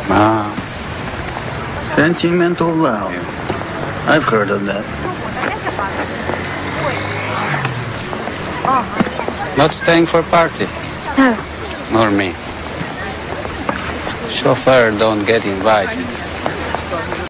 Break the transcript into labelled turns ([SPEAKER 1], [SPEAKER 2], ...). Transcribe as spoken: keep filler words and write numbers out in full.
[SPEAKER 1] Ah, sentimental vow. I've heard of that.
[SPEAKER 2] Not staying for party?
[SPEAKER 3] No.
[SPEAKER 2] Nor me. Chauffeur don't get invited.